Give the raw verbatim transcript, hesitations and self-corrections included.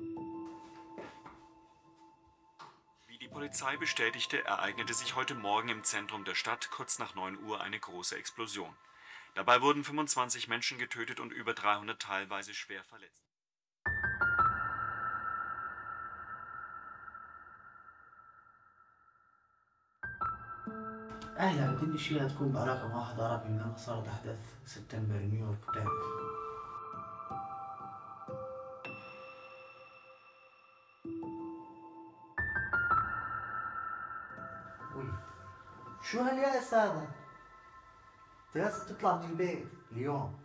Wie die Polizei bestätigte, ereignete sich heute Morgen im Zentrum der Stadt kurz nach neun Uhr eine große Explosion. Dabei wurden fünfundzwanzig Menschen getötet und über dreihundert teilweise schwer verletzt. أهلا بكل شيء تكون بعلاقة واحد عربي من لما صارت أحداث سبتمبر نيويورك بتعرف. وي شو هاليأس هذا؟ أنت لازم تطلع من البيت اليوم.